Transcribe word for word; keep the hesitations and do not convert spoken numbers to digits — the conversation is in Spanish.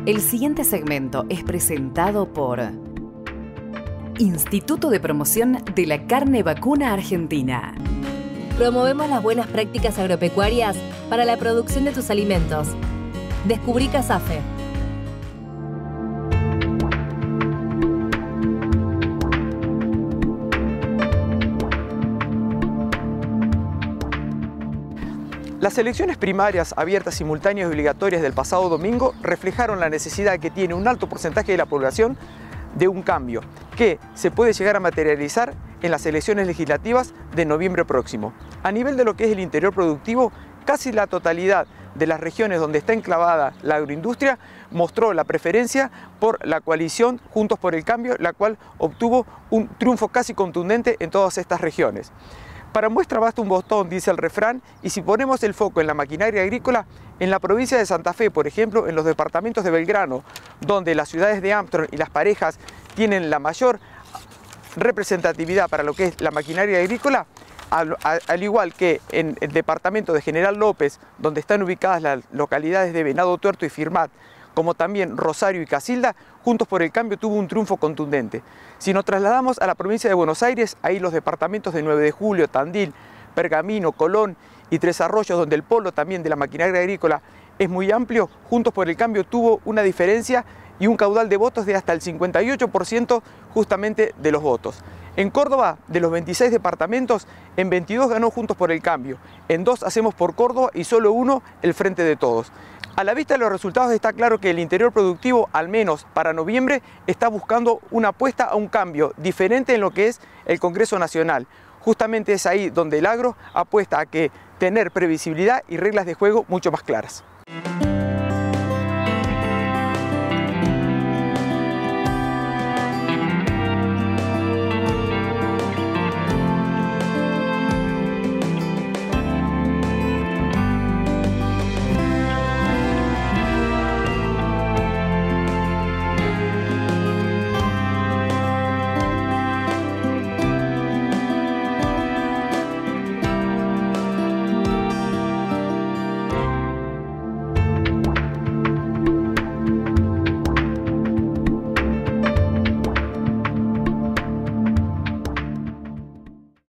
El siguiente segmento es presentado por Instituto de Promoción de la Carne Vacuna Argentina. Promovemos las buenas prácticas agropecuarias para la producción de tus alimentos. Descubrí Casafe. Las elecciones primarias abiertas, simultáneas y obligatorias del pasado domingo reflejaron la necesidad que tiene un alto porcentaje de la población de un cambio que se puede llegar a materializar en las elecciones legislativas de noviembre próximo. A nivel de lo que es el interior productivo, casi la totalidad de las regiones donde está enclavada la agroindustria mostró la preferencia por la coalición Juntos por el Cambio, la cual obtuvo un triunfo casi contundente en todas estas regiones. Para muestra basta un botón, dice el refrán, y si ponemos el foco en la maquinaria agrícola, en la provincia de Santa Fe, por ejemplo, en los departamentos de Belgrano, donde las ciudades de Armstrong y Las Parejas tienen la mayor representatividad para lo que es la maquinaria agrícola, al, al igual que en el departamento de General López, donde están ubicadas las localidades de Venado Tuerto y Firmat, como también Rosario y Casilda, Juntos por el Cambio tuvo un triunfo contundente. Si nos trasladamos a la provincia de Buenos Aires, ahí los departamentos de nueve de julio, Tandil, Pergamino, Colón y Tres Arroyos, donde el polo también de la maquinaria agrícola es muy amplio, Juntos por el Cambio tuvo una diferencia y un caudal de votos de hasta el cincuenta y ocho por ciento justamente de los votos. En Córdoba, de los veintiséis departamentos, en veintidós ganó Juntos por el Cambio, en dos Hacemos por Córdoba y solo uno el Frente de Todos. A la vista de los resultados está claro que el interior productivo, al menos para noviembre, está buscando una apuesta a un cambio diferente en lo que es el Congreso Nacional. Justamente es ahí donde el agro apuesta a que tener previsibilidad y reglas de juego mucho más claras.